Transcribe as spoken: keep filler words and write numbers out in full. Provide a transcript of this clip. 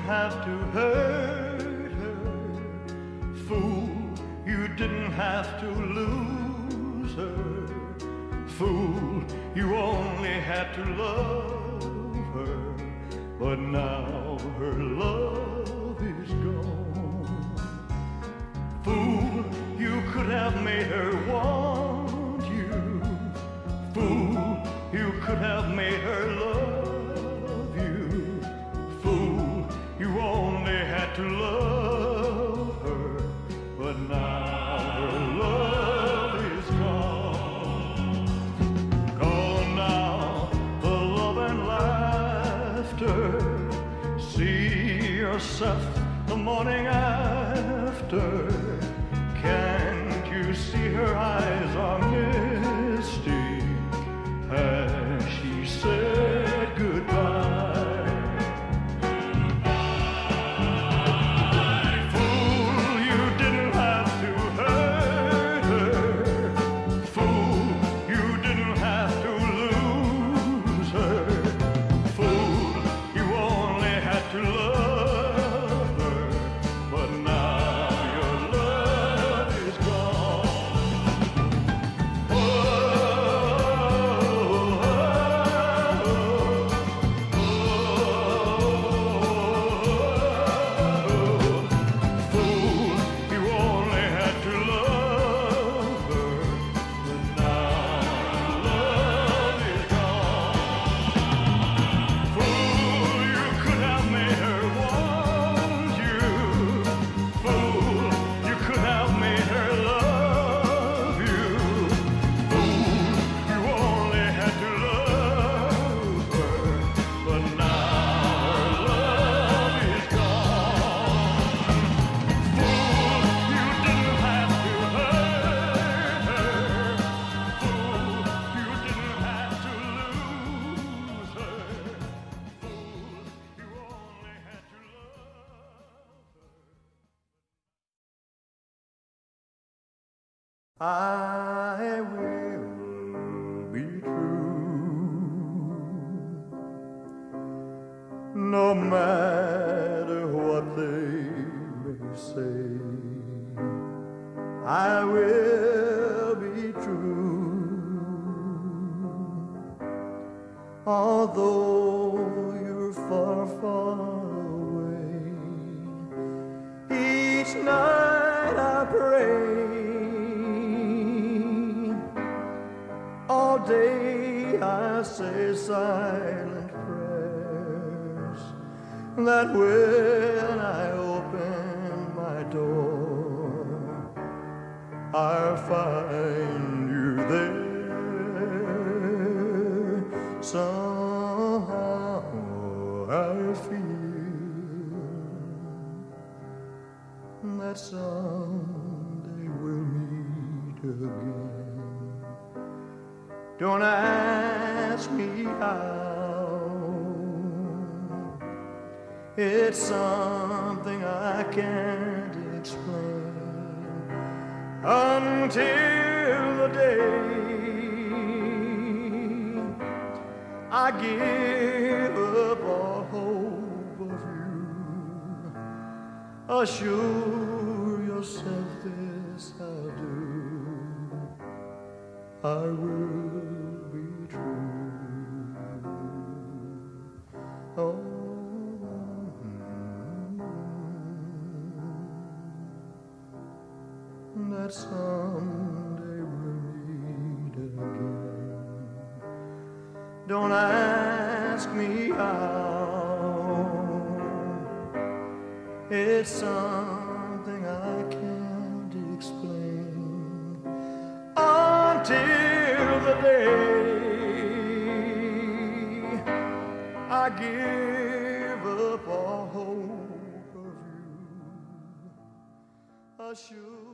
have to hurt her. Fool, you didn't have to lose her. Fool, you only had to love her. But now her love is gone. Fool, you could have made her want you. Fool, you could have made her love you. Fool, you only had to love her. But now her love is gone. Gone now, the love and laughter. See yourself the morning after. Can't you see her eyes are misty? Has she said goodbye? Fool, you didn't have to hurt her. Fool, you didn't have to lose her. Fool, you only had to love her. But now your love is gone. Oh, fool, you only had to love her. But now love is gone. Fool, you could have made her want you. Fool, you could have made her love you. Fool, you only had to love her. But now her love is gone. Fool, you didn't have to hurt her. Fool, you didn't have to lose her. Fool, you only had to love her. I will be true, no matter what they may say. I will be true, although you're far, far away. Each night I pray, all day I say silent prayers, that when I open my door, I'll find you there. Somehow I feel that someday we'll meet again. Don't ask me how, it's something I can't explain. Until the day I give up all hope of you, assure yourself this I'll do, I will be true. Oh, that someday we'll meet again. Don't ask me how, it's something I can't explain. Until the day I give up all hope of you, assure